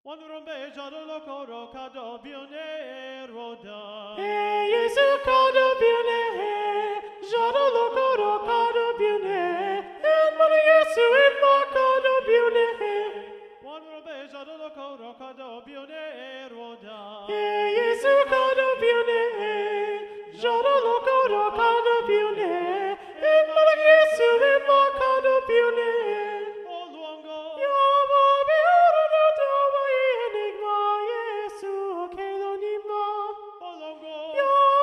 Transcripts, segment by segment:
Quando rompeggiato lo coro cado bione roda. Yesu cado bione, jado lo coro cado bione, mani Yesu ma cado bione. Quando rompeggiato lo coro cado bione roda. Yesu cado bione, jado lo coro cado bione, mani Yesu ma cado bione. O luongo. O longo.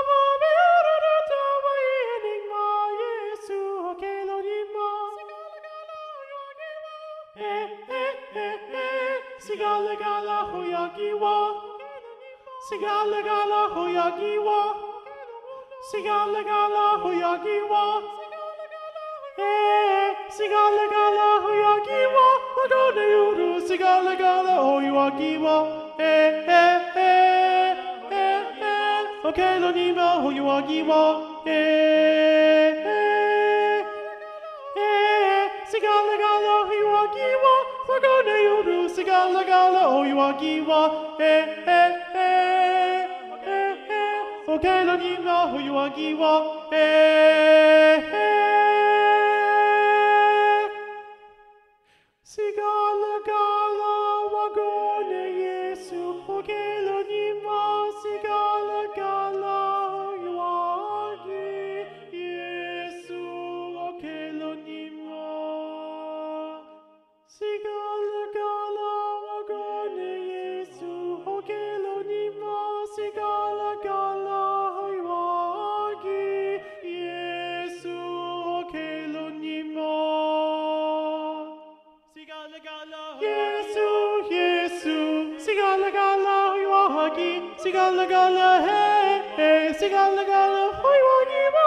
Sigala gala hoyagiwa, sigala gala hoyagiwa, sigala gala hoyagiwa, sigala gala hoyagiwa, magone yuru sigala gala hoyagiwa, okay lo nima hoyagiwa, sigala gala hoyagiwa, magone yuru sigala gala hoyagiwa, okay lo nima hoyagiwa, sigala gala wagone Yesu, okay lo nima sigala gala hoyagi Yesu, okay lo nima sigala gala wagone Yesu, okay lo nima sigala gala hoyagi Yesu, okay lo nima Sigala gala. Yesu, Yesu, sigala gala hoyagi, sigala gala hey, sigala gala hoyagi ma,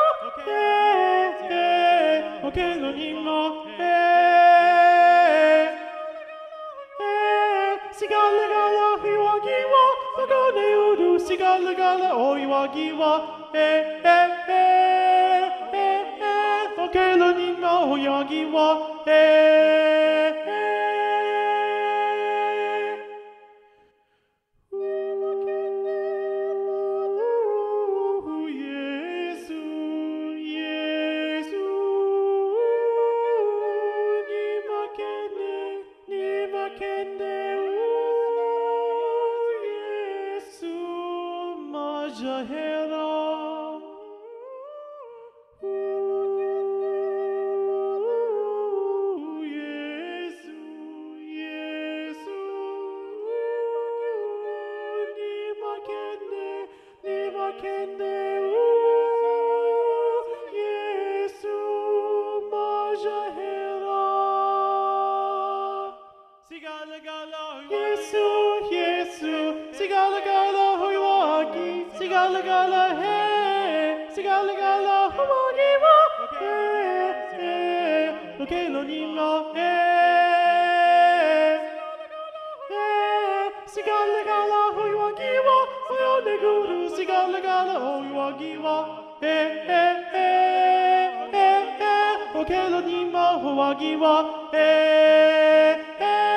okay lo nima, sigala gala hoyagi ma, magone yuru sigala gala hoyagi ma, okay lo nima hoyagi ma, Yesu, Yesu, ni makende, Yesu, majahera. Yesu, Yesu, ni makende, Yesu, majahera. Sigala gala. Yesu, Yesu, sigala gala hoyagi, sigala gala hey, sigala gala hoyagi ma, okay lo nima, sigala gala hoyagi ma, oyone guru, sigala gala hoyagi ma, okay lo nima hoyagi ma,